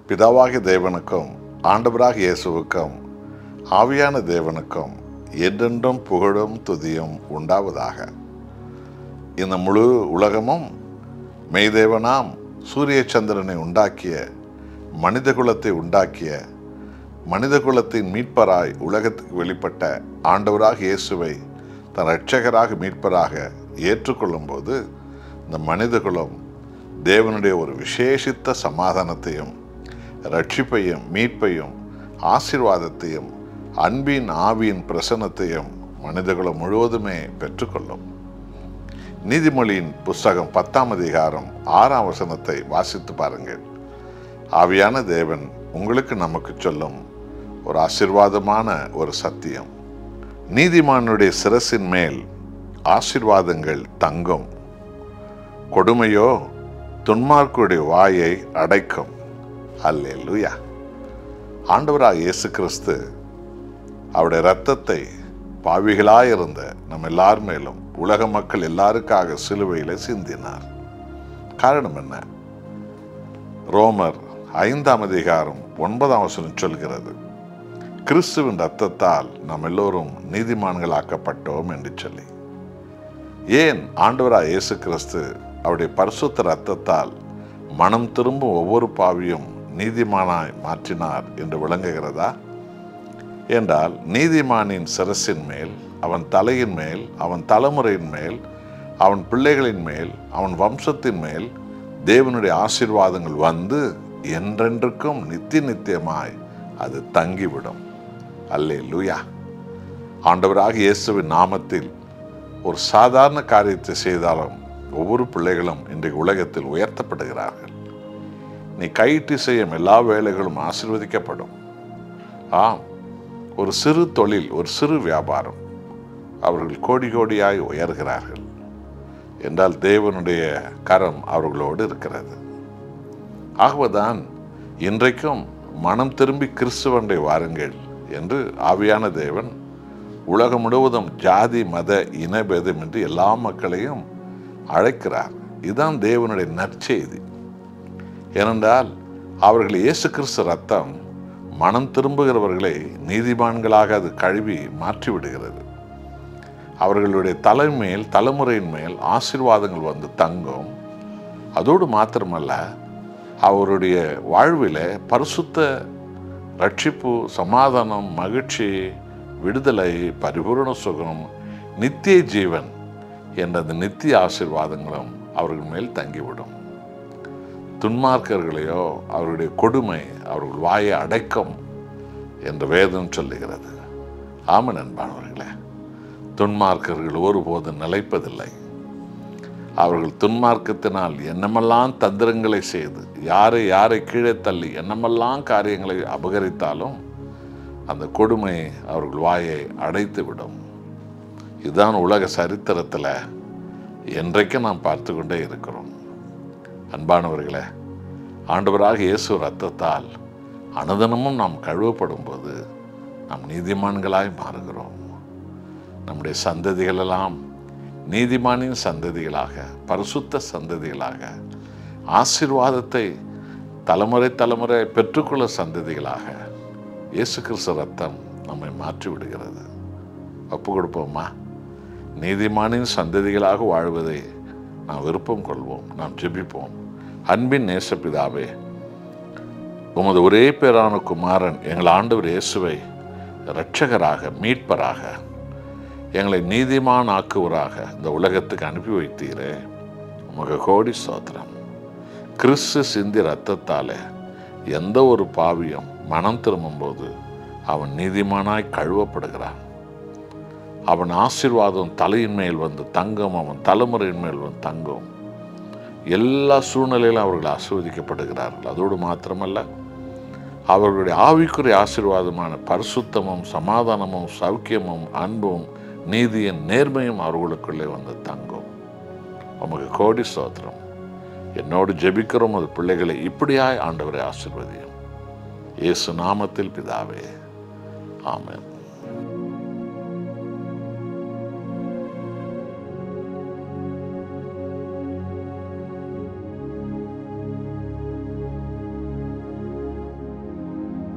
பிதாவாகிய தேவனுக்கும் ஆண்டவராகிய இயேசுவுக்கும் ஆவியான தேவனுக்கும் என்றென்றும் புகழும் துதியும் உண்டாவதாக. இந்த முழு உலகமும் மெய்தேவனாம் சூரிய சந்திரனை உண்டாக்கிய, மனிதகுலத்தை உண்டாக்கிய, மனிதகுலத்தின் மீட்பராய் உலகத்துக்கு வெளிப்பட்ட ஆண்டவராகிய இயேசுவை தன் இரட்சகராக மீட்பராக ஏற்றுக்கொள்ளும் போது இந்த மனிதகுலம் தேவனுடைய ஒரு விசேஷித்த சமாதானத்தையும் ரட்சிப்பையும் மீட்பையும் ஆசீர்வாதத்தையும் அன்பின் ஆவியின் பிரசன்னத்தையும் மனிதகுலம் முழுவதுமே பெற்றுக்கொள்ளும். நீதிமொழியின் புஸ்தகம் 10ஆம் அதிகாரம் 6ஆம் வசனத்தை வாசித்து பாருங்கள். ஆவியான தேவன் உங்களுக்கு நமக்கு சொல்லும் ஒரு ஆசீர்வாதமான ஒரு சத்தியம். நீதிமானுடைய சிரசின் மேல் ஆசீர்வாதங்கள் தங்கும், கொடுமையோ துன்மார்க்குடைய வாயை அடைக்கும். அல்லேலூயா. ஆண்டவராகிய இயேசு கிறிஸ்து அவருடைய இரத்தத்தை பாவிகளாயிருந்த நம்ம எல்லார் மேலும், உலக மக்கள் எல்லாருக்காக சிலுவையில் சிந்தினார். காரணம் என்ன? ரோமர் 5ஆம் அதிகாரம் 9ஆம் வசனம் சொல்கிறது, கிறிஸ்துவின் இரத்தத்தால் நாம் எல்லோரும் நீதிமான்களாக்கப்பட்டோம் என்று சொல்லி. ஏன் ஆண்டவராகிய இயேசு கிறிஸ்து அவருடைய பரிசுத்த இரத்தத்தால் மனம் திரும்பும் ஒவ்வொரு பாவியும் நீதிமானாய் மாற்றினார் என்று விளங்குகிறதா? என்றால் நீதிமானின் சிரசின் மேல், அவன் தலையின் மேல், அவன் தலைமுறையின் மேல், அவன் பிள்ளைகளின் மேல், அவன் வம்சத்தின் மேல் தேவனுடைய ஆசீர்வாதங்கள் வந்து என்றென்றுக்கும் நித்தியமாய் அது தங்கிவிடும். அல்லேலூயா. ஆண்டவராகிய இயேசுவின் நாமத்தில் ஒரு சாதாரண காரியத்தை செய்தாலும் ஒவ்வொரு பிள்ளைகளும் இன்றைக்கு உலகத்தில் உயர்த்தப்படுகிறார்கள். நீ கையிட்டு செய்யும் எல்லா வேலைகளும் ஆசீர்வதிக்கப்படும். ஆம், ஒரு சிறு தொழில், ஒரு சிறு வியாபாரம், அவர்கள் கோடி கோடியாய் உயர்கிறார்கள் என்றால் தேவனுடைய கரம் அவர்களோடு இருக்கிறது. ஆகவேதான் இன்றைக்கும் மனம் திரும்பி கிறிஸ்துவண்டை வாருங்கள் என்று ஆவியான தேவன் உலகம் முழுவதும் ஜாதி மத இனபேதம் என்று எல்லா மக்களையும் அழைக்கிறார். இதுதான் தேவனுடைய நற்செய்தி. ஏனென்றால் அவர்கள் இயேசு கிறிஸ்து ரத்தம் மனம் திரும்புகிறவர்களை நீதிமான்களாக அது கழுவி மாற்றிவிடுகிறது. அவர்களுடைய தலைமையில், தலைமுறையின் மேல் ஆசீர்வாதங்கள் வந்து தங்கும். அதோடு மாத்திரமல்ல, அவருடைய வாழ்வில் பரிசுத்த ரட்சிப்பு, சமாதானம், மகிழ்ச்சி, விடுதலை, பரிபூரண சுகம், நித்திய ஜீவன் என்ற அந்த நித்திய ஆசீர்வாதங்களும் அவர்கள் மேல் தங்கிவிடும். துன்மார்க்கர்களையோ அவருடைய கொடுமை அவர்கள் வாயை அடைக்கும் என்று வேதம் சொல்லுகிறது. ஆமன் அன்பானவர்களே, துன்மார்க்கர்கள் ஒருபோதும் நிலைப்பதில்லை. அவர்கள் துன்மார்க்கத்தினால் என்னமெல்லாம் தந்திரங்களை செய்து, யாரை கீழே தள்ளி என்னமெல்லாம் காரியங்களை அபகரித்தாலும் அந்த கொடுமை அவர்கள் வாயை அடைத்து விடும். இதுதான் உலக சரித்திரத்தில் என்றைக்கும் நாம் பார்த்து கொண்டே இருக்கிறோம். அன்பானவர்களே, ஆண்டவராகிய இயேசு இரத்தத்தால் அனுதினமும் நாம் கழுவப்படும் போது நாம் நீதிமான்களாய் மாறுகிறோம். நம்முடைய சந்ததிகளெல்லாம் நீதிமானின் சந்ததிகளாக, பரிசுத்த சந்ததிகளாக, ஆசீர்வாதத்தை தலைமுறை பெற்றுக்கொள்ள சந்ததிகளாக இயேசு கிறிஸ்து ரத்தம் நம்மை மாற்றி விடுகிறது. ஒப்பு கொடுப்போமா? நீதிமானின் சந்ததிகளாக வாழ்வதை நாம் விருப்பம் கொள்வோம். நாம் ஜெபிப்போம். அன்பின் நேசப்பிதாவே, உமது ஒரே பேரான குமாரன் எங்கள் ஆண்டவர் இயேசுவை இரட்சகராக, மீட்பராக, எங்களை நீதிமான் ஆக்குவராக இந்த உலகத்துக்கு அனுப்பி வைத்தீரே, உமக்கு கோடி ஸ்தோத்திரம். கிறிஸ்து சிந்தி இரத்தத்தாலே எந்த ஒரு பாவியும் மனம் திரும்பும்போது அவன் நீதிமானாய் கழுவப்படுகிறான். அவன் ஆசீர்வாதம் தலையின் மேல் வந்து தங்கும், அவன் தலைமுறையின் மேல் வந்து தங்கும். எல்லா சூழ்நிலையிலும் அவர்கள் ஆசீர்வதிக்கப்படுகிறார்கள். அதோடு மாத்திரமல்ல, அவர்களுடைய ஆவிக்குரிய ஆசீர்வாதமான பரிசுத்தமும், சமாதானமும், சௌக்கியமும், அன்பும், நீதியின் நேர்மையும் அவர்களுக்குள்ளே வந்து தங்கும். உமக்கு கோடி ஸ்தோத்திரம். என்னோடு ஜெபிக்கிறோம் அது பிள்ளைகளை இப்படியாய் ஆண்டவரை ஆசீர்வதியும். இயேசு நாமத்தில் பிதாவே, ஆமென்.